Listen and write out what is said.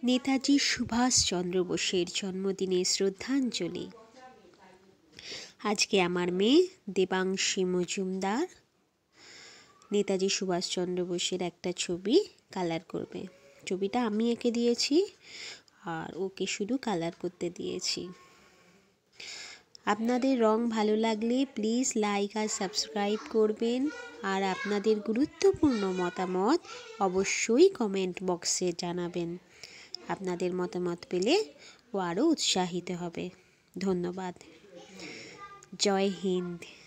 নেতাজি সুভাষচন্দ্র বোসের জন্মদিনে শ্রদ্ধাঞ্জলি। আজকে আমার মেয়ে দেবাংশী মজুমদার নেতাজি সুভাষচন্দ্র বোসের একটা ছবি কালার করবে। ছবিটা আমি এঁকে দিয়েছি আর ওকে শুধু কালার করতে দিয়েছি। আপনাদের রং ভালো লাগলে প্লিজ লাইক আর সাবস্ক্রাইব করবেন, আর আপনাদের গুরুত্বপূর্ণ মতামত অবশ্যই কমেন্ট বক্সে জানাবেন। আপনাদের মতামত পেলে ও আরও উৎসাহিত হবে। ধন্যবাদ। জয় হিন্দ।